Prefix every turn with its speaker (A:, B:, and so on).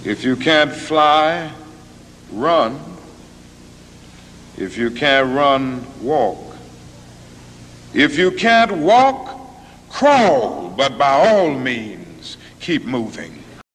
A: If you can't fly, run. If you can't run, walk. If you can't walk, crawl, but by all means, keep moving.